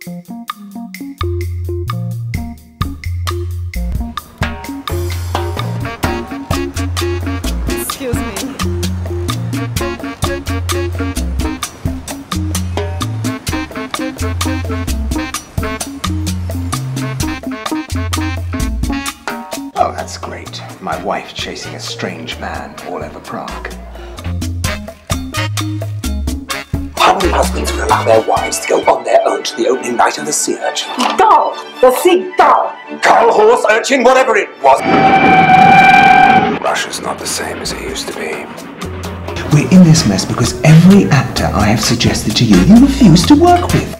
Excuse me. Oh, that's great. My wife chasing a strange man all over Prague. How many husbands will allow their wives to go on their own to the opening night of the Sea Urchin? Gull! The sea gull! Gull, horse, urchin, whatever it was. Russia's not the same as it used to be. We're in this mess because every actor I have suggested to you, you refuse to work with.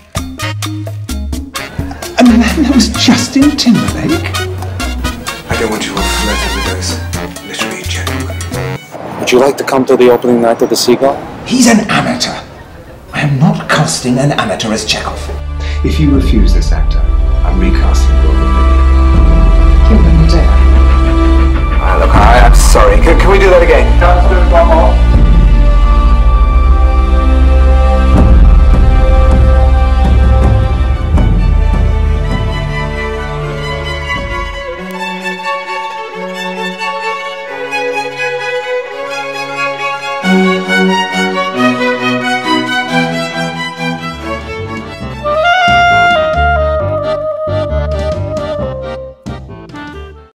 A man that was Justin Timberlake? I don't want you all flirting with those literary gentlemen. Would you like to come to the opening night of the Seagull? He's an amateur. I am not casting an amateur as Chekhov. If you refuse this actor, I'm recasting your video. Give him a day. Look, I'm sorry. Can we do that again?